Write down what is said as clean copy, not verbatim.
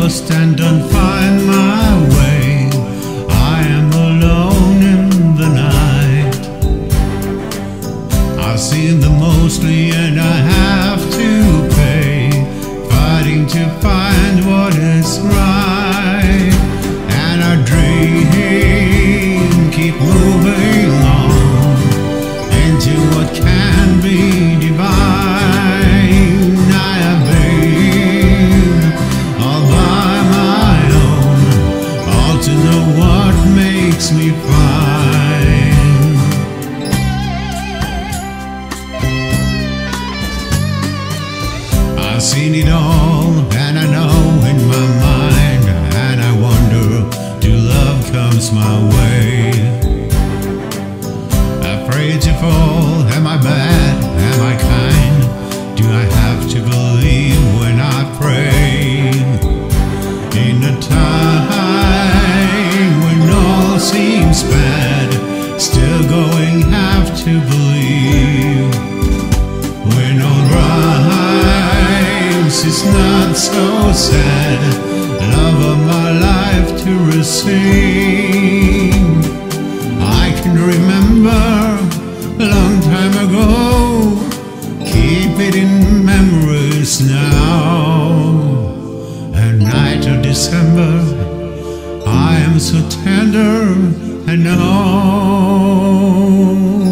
lost and don't find my way. I am alone in the night. I've seen the mostly and I have to pay, fighting to find what is right. And our dream keep moving on into what can be divine. I have been all by my own, all to know what makes me fine. I've seen it all and I know in my mind, and I wonder till love comes my way. Afraid to fall, am I bad, am I kind? Do I have to believe when I pray? In a time when all seems bad, still going have to believe. When all rhymes is not so sad, love of my life to receive. I can remember a long time ago, keep it in memories now. A night of December, I am so tender and know.